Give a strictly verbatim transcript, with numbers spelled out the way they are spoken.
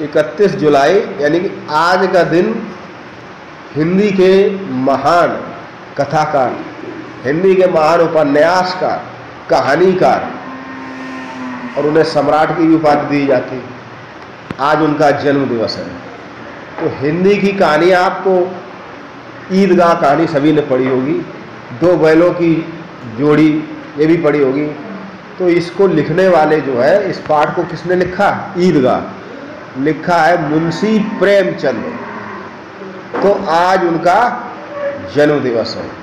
इकतीस जुलाई यानी कि आज का दिन हिंदी के महान कथाकार, हिंदी के महान उपन्यासकार, कहानीकार, और उन्हें सम्राट की भी उपाधि दी जाती है, आज उनका जन्म दिवस है। तो हिंदी की कहानी, आपको ईदगाह कहानी सभी ने पढ़ी होगी, दो बैलों की जोड़ी ये भी पढ़ी होगी। तो इसको लिखने वाले जो है, इस पाठ को किसने लिखा? ईदगाह लिखा है मुंशी प्रेमचंद। तो आज उनका जन्म दिवस है।